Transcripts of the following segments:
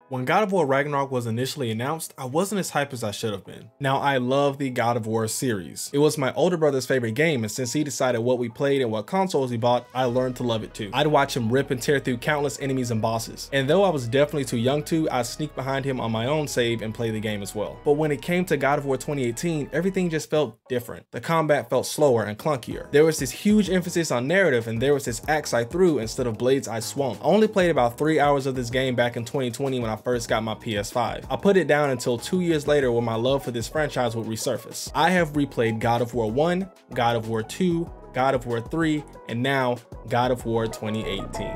When God of War Ragnarok was initially announced, I wasn't as hyped as I should have been. Now, I love the God of War series. It was my older brother's favorite game, and since he decided what we played and what consoles he bought, I learned to love it too. I'd watch him rip and tear through countless enemies and bosses, and though I was definitely too young to, I'd sneak behind him on my own save and play the game as well. But when it came to God of War 2018, everything just felt different. The combat felt slower and clunkier. There was this huge emphasis on narrative, and there was this axe I threw instead of blades I swung. I only played about 3 hours of this game back in 2020 when I first got my PS5. I put it down until 2 years later when my love for this franchise would resurface. I have replayed God of War 1, God of War 2, God of War 3, and now God of War 2018.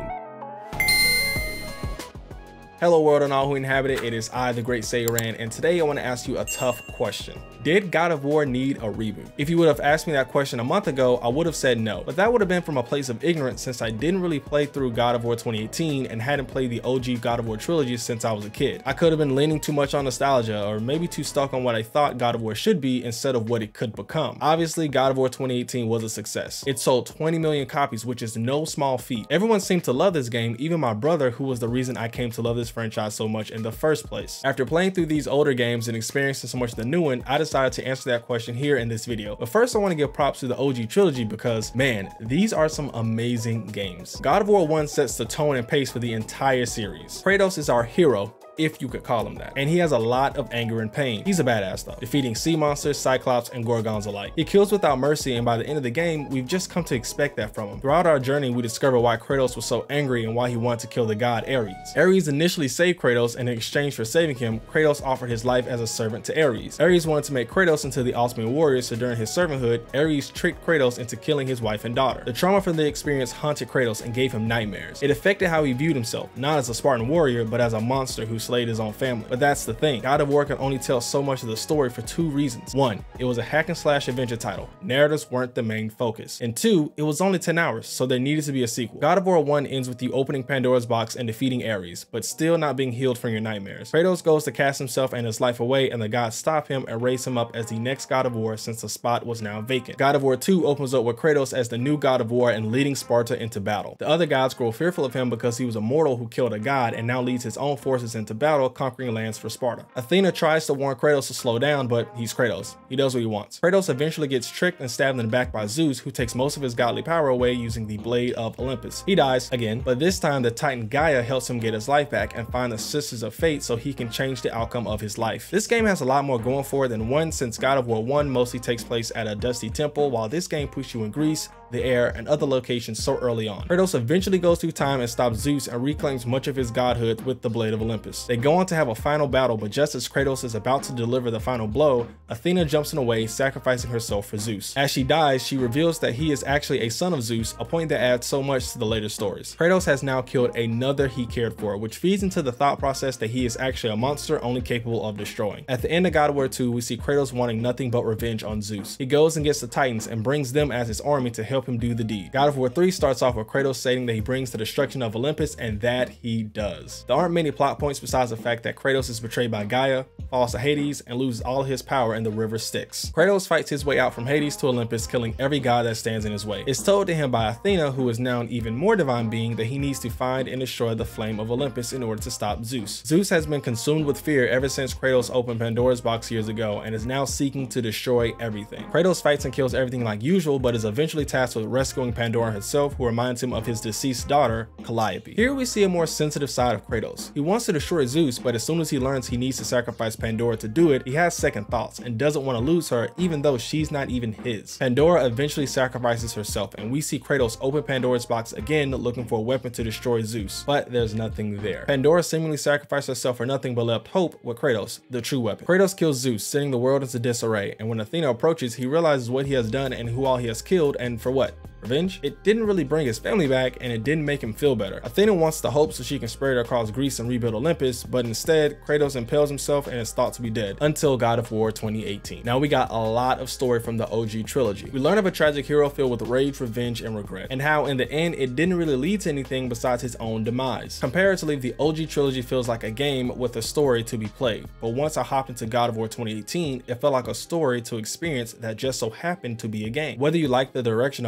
Hello world and all who inhabit it, it is I, the Great Seiran, and today I want to ask you a tough question. Did God of War need a reboot? If you would have asked me that question a month ago, I would have said no, but that would have been from a place of ignorance since I didn't really play through God of War 2018 and hadn't played the OG God of War trilogy since I was a kid. I could have been leaning too much on nostalgia or maybe too stuck on what I thought God of War should be instead of what it could become. Obviously, God of War 2018 was a success. It sold 20 million copies, which is no small feat. Everyone seemed to love this game, even my brother, who was the reason I came to love this franchise so much in the first place. After playing through these older games and experiencing so much of the new one, I decided to answer that question here in this video. But first I want to give props to the OG trilogy because, man, these are some amazing games. God of War 1 sets the tone and pace for the entire series. Kratos is our hero, if you could call him that, and he has a lot of anger and pain. He's a badass though, defeating sea monsters, cyclops, and gorgons alike. He kills without mercy, and by the end of the game, we've just come to expect that from him. Throughout our journey, we discover why Kratos was so angry and why he wanted to kill the god Ares. Ares initially saved Kratos, and in exchange for saving him, Kratos offered his life as a servant to Ares. Ares wanted to make Kratos into the ultimate warrior, so during his servanthood, Ares tricked Kratos into killing his wife and daughter. The trauma from the experience haunted Kratos and gave him nightmares. It affected how he viewed himself, not as a Spartan warrior, but as a monster who slayed his own family. But that's the thing, God of War can only tell so much of the story for two reasons. One, it was a hack and slash adventure title. Narratives weren't the main focus. And two, it was only 10 hours, so there needed to be a sequel. God of War 1 ends with you opening Pandora's box and defeating Ares, but still not being healed from your nightmares. Kratos goes to cast himself and his life away, and the gods stop him and raise him up as the next God of War since the spot was now vacant. God of War 2 opens up with Kratos as the new God of War and leading Sparta into battle. The other gods grow fearful of him because he was a mortal who killed a god and now leads his own forces into battle, conquering lands for Sparta. Athena tries to warn Kratos to slow down, but he's Kratos. He does what he wants. Kratos eventually gets tricked and stabbed in the back by Zeus, who takes most of his godly power away using the Blade of Olympus. He dies again, but this time the Titan Gaia helps him get his life back and find the Sisters of Fate so he can change the outcome of his life. This game has a lot more going for it than one, since God of War 1 mostly takes place at a dusty temple, while this game puts you in Greece, the air, and other locations so early on. Kratos eventually goes through time and stops Zeus and reclaims much of his godhood with the Blade of Olympus. They go on to have a final battle, but just as Kratos is about to deliver the final blow, Athena jumps in the way, sacrificing herself for Zeus. As she dies, she reveals that he is actually a son of Zeus, a point that adds so much to the later stories. Kratos has now killed another he cared for, which feeds into the thought process that he is actually a monster only capable of destroying. At the end of God of War 2, we see Kratos wanting nothing but revenge on Zeus. He goes and gets the Titans and brings them as his army to help him do the deed. God of War 3 starts off with Kratos stating that he brings the destruction of Olympus, and that he does. There aren't many plot points besides the fact that Kratos is betrayed by Gaia, falls to Hades, and loses all his power in the river Styx. Kratos fights his way out from Hades to Olympus, killing every god that stands in his way. It's told to him by Athena, who is now an even more divine being, that he needs to find and destroy the flame of Olympus in order to stop Zeus. Zeus has been consumed with fear ever since Kratos opened Pandora's box years ago and is now seeking to destroy everything. Kratos fights and kills everything like usual, but is eventually tasked with rescuing Pandora herself, who reminds him of his deceased daughter, Calliope. Here we see a more sensitive side of Kratos. He wants to destroy Zeus, but as soon as he learns he needs to sacrifice Pandora to do it, he has second thoughts and doesn't want to lose her, even though she's not even his. Pandora eventually sacrifices herself, and we see Kratos open Pandora's box again, looking for a weapon to destroy Zeus, but there's nothing there. Pandora seemingly sacrificed herself for nothing but left hope with Kratos, the true weapon. Kratos kills Zeus, sending the world into disarray, and when Athena approaches, he realizes what he has done and who all he has killed, and for what? Revenge? It didn't really bring his family back, and it didn't make him feel better. Athena wants the hope so she can spread it across Greece and rebuild Olympus, but instead, Kratos impales himself and is thought to be dead, until God of War 2018. Now we got a lot of story from the OG trilogy. We learn of a tragic hero filled with rage, revenge, and regret, and how in the end, it didn't really lead to anything besides his own demise. Comparatively, the OG trilogy feels like a game with a story to be played, but once I hopped into God of War 2018, it felt like a story to experience that just so happened to be a game. Whether you like the direction of modern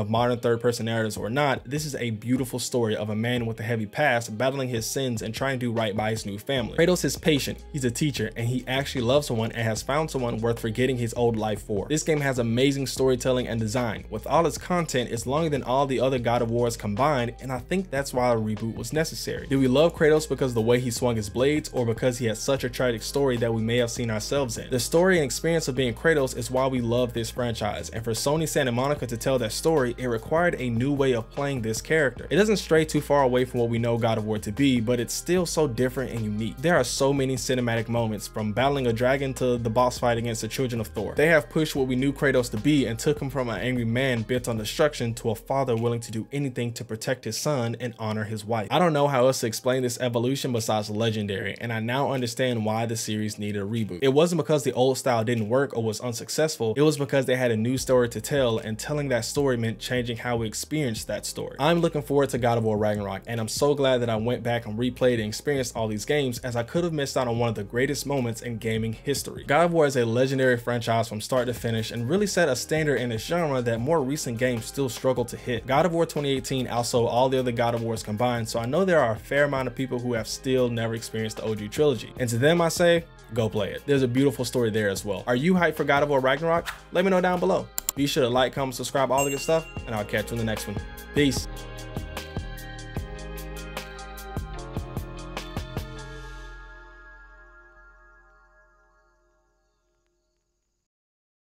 third-person narratives or not, this is a beautiful story of a man with a heavy past battling his sins and trying to do right by his new family. Kratos is patient, he's a teacher, and he actually loves someone and has found someone worth forgetting his old life for. This game has amazing storytelling and design. With all its content, it's longer than all the other God of Wars combined, and I think that's why a reboot was necessary. Did we love Kratos because of the way he swung his blades, or because he had such a tragic story that we may have seen ourselves in? The story and experience of being Kratos is why we love this franchise, and for Sony Santa Monica to tell that story, it required a new way of playing this character. It doesn't stray too far away from what we know God of War to be, but it's still so different and unique. There are so many cinematic moments, from battling a dragon to the boss fight against the children of Thor. They have pushed what we knew Kratos to be and took him from an angry man bent on destruction to a father willing to do anything to protect his son and honor his wife. I don't know how else to explain this evolution besides legendary, and I now understand why the series needed a reboot. It wasn't because the old style didn't work or was unsuccessful, it was because they had a new story to tell, and telling that story meant changing how we experienced that story. I'm looking forward to God of War Ragnarok, and I'm so glad that I went back and replayed and experienced all these games, as I could have missed out on one of the greatest moments in gaming history. God of War is a legendary franchise from start to finish and really set a standard in this genre that more recent games still struggle to hit. God of War 2018 outsold all the other God of Wars combined, so I know there are a fair amount of people who have still never experienced the OG trilogy, and to them I say, go play it. There's a beautiful story there as well. Are you hyped for God of War Ragnarok? Let me know down below. Be sure to like, comment, subscribe, all the good stuff, and I'll catch you in the next one. Peace.